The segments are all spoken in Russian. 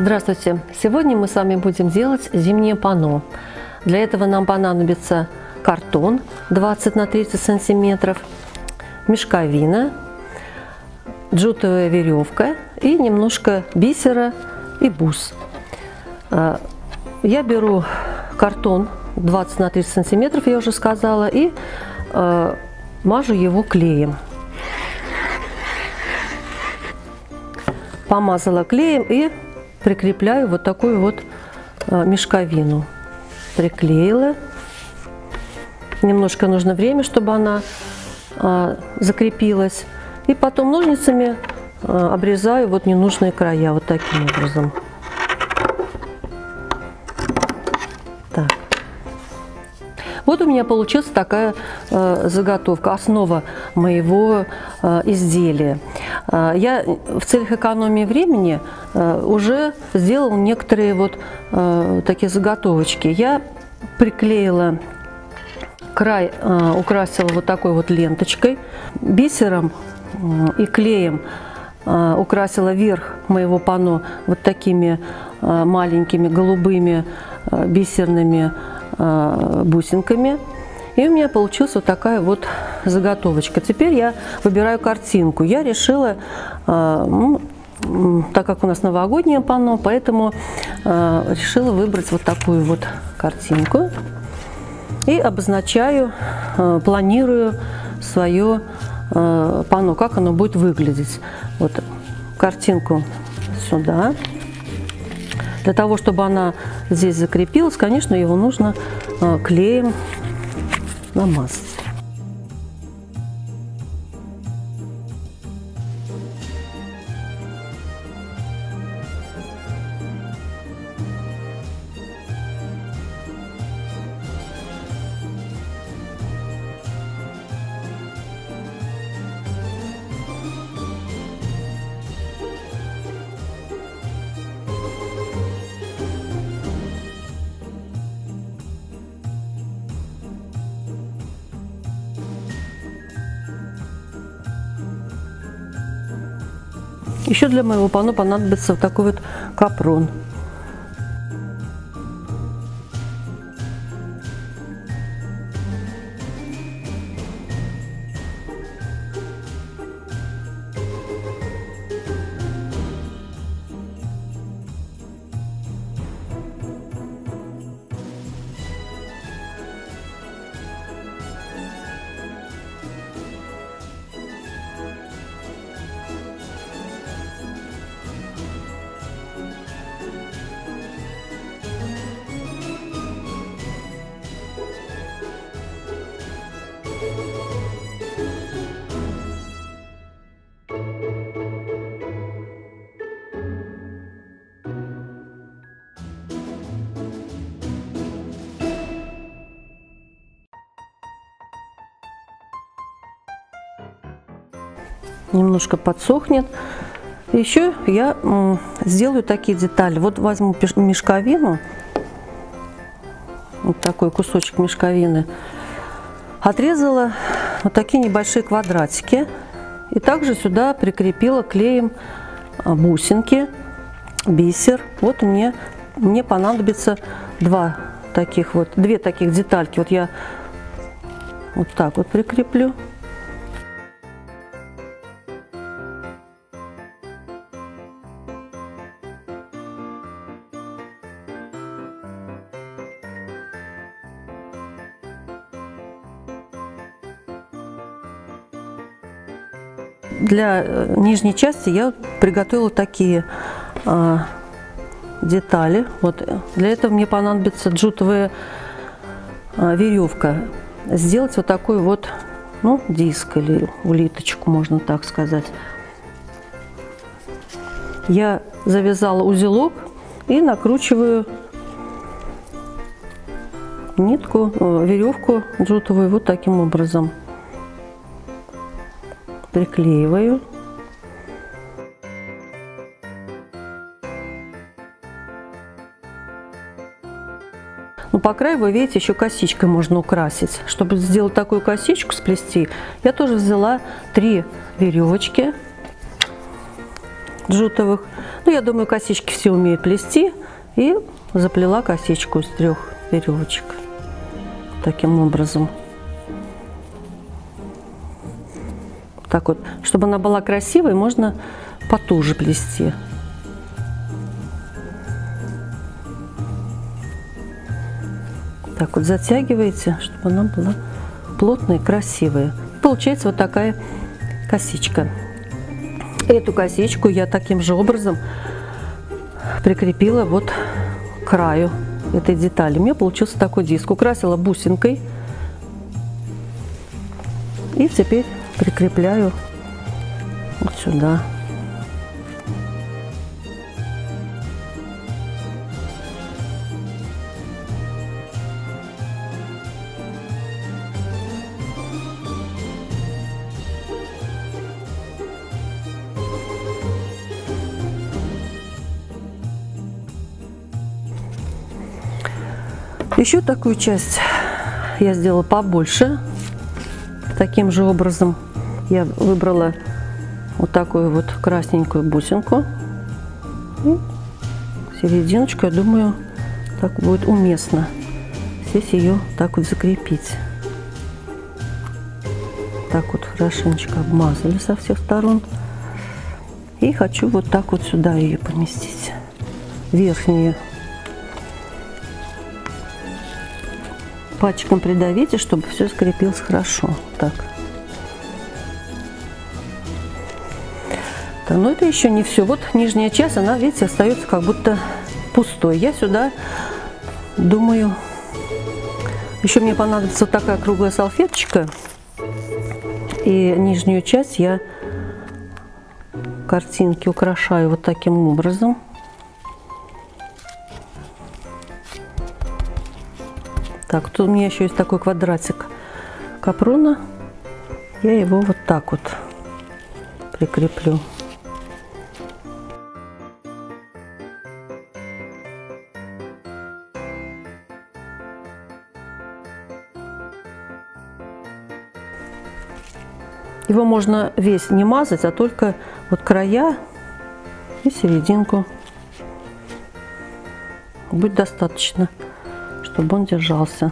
Здравствуйте! Сегодня мы с вами будем делать зимнее панно. Для этого нам понадобится картон 20 на 30 сантиметров, мешковина, джутовая веревка и немножко бисера и бус. Я беру картон 20 на 30 сантиметров, я уже сказала, и мажу его клеем. Помазала клеем и прикрепляю вот такую вот мешковину. Приклеила. Немножко нужно время, чтобы она закрепилась. И потом ножницами обрезаю вот ненужные края вот таким образом. Так. Вот у меня получилась такая заготовка, основа моего изделия. Я в целях экономии времени уже сделала некоторые вот такие заготовочки. Я приклеила край, украсила вот такой вот ленточкой, бисером и клеем украсила верх моего панно вот такими маленькими голубыми бисерными бусинками. И у меня получилась вот такая вот заготовочка. Теперь я выбираю картинку. Я решила, так как у нас новогоднее панно, поэтому решила выбрать вот такую вот картинку. И обозначаю, планирую свое панно, как оно будет выглядеть. Вот картинку сюда. Для того, чтобы она здесь закрепилась, конечно, его нужно клеем намазать. Еще для моего панно понадобится вот такой вот капрон. Немножко подсохнет. Еще я сделаю такие детали. Вот возьму мешковину, вот такой кусочек мешковины, отрезала вот такие небольшие квадратики и также сюда прикрепила клеем бусинки, бисер. Вот мне понадобится две таких детальки. Вот я вот так вот прикреплю. Для нижней части я приготовила такие детали. Вот для этого мне понадобится джутовая веревка. Сделать вот такой вот, диск или улиточку, можно так сказать. Я завязала узелок и накручиваю нитку, веревку джутовую вот таким образом. Приклеиваю. По краю, вы видите, еще косичкой можно украсить. Чтобы сделать такую косичку, сплести, я тоже взяла 3 веревочки. джутовых. Ну, я думаю, косички все умеют плести. И заплела косичку из 3 веревочек. Таким образом. Так вот, чтобы она была красивой, можно потуже плести. Так вот затягиваете, чтобы она была плотная и красивая. Получается вот такая косичка. Эту косичку я таким же образом прикрепила вот к краю этой детали. У меня получился такой диск. Украсила бусинкой. И теперь прикрепляю вот сюда. Еще такую часть я сделала побольше. Таким же образом я выбрала вот такую вот красненькую бусинку. И серединочку, я думаю, так будет уместно здесь ее так вот закрепить. Так вот хорошенечко обмазали со всех сторон. И хочу вот так вот сюда ее поместить. Верхнюю. Пальчиком придавите, чтобы все скрепилось хорошо. Так. Да, но это еще не все. Вот нижняя часть, она, видите, остается как будто пустой. Я сюда думаю, еще мне понадобится вот такая круглая салфеточка. И нижнюю часть я картинки украшаю вот таким образом. Так, тут у меня еще есть такой квадратик капрона. Я его вот так вот прикреплю. Его можно весь не мазать, а только вот края и серединку. Будет достаточно, чтобы он держался.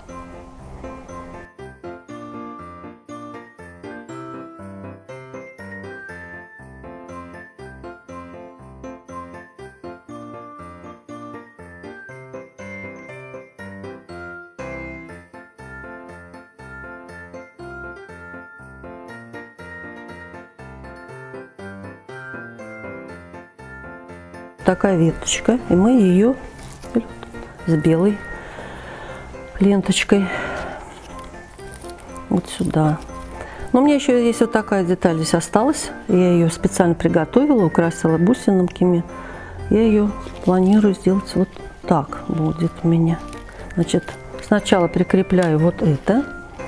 Такая веточка, и мы ее с белой ленточкой вот сюда. Но у меня еще есть вот такая деталь здесь осталась. Я ее специально приготовила, украсила бусинками. Я ее планирую сделать вот так будет у меня. Значит, сначала прикрепляю вот это.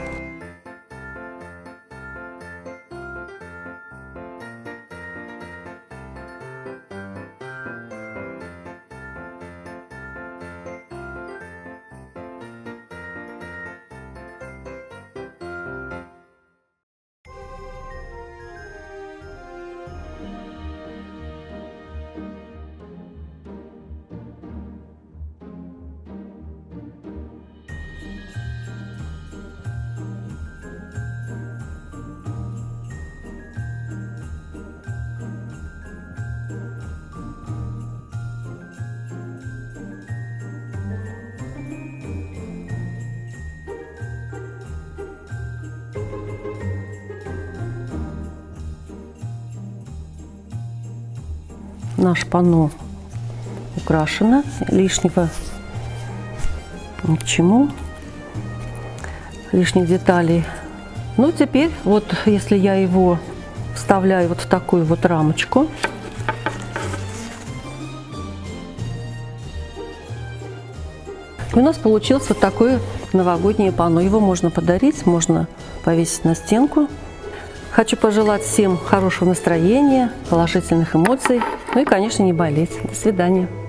Наше панно украшено, лишнего ни к чему, лишних деталей. Ну, теперь вот если я его вставляю вот в такую вот рамочку, у нас получилось вот такое новогоднее панно. Его можно подарить, можно повесить на стенку. Хочу пожелать всем хорошего настроения, положительных эмоций, ну и, конечно, не болеть. До свидания.